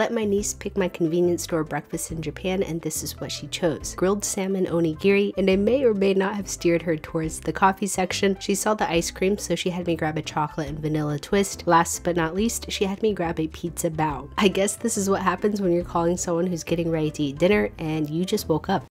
let my niece pick my convenience store breakfast in Japan, and this is what she chose: grilled salmon onigiri, and I may or may not have steered her towards the coffee section. She saw the ice cream, so she had me grab a chocolate and vanilla twist. Last but not least, she had me grab a pizza bao. I guess this is what happens when you're calling someone who's getting ready to eat dinner and you just woke up.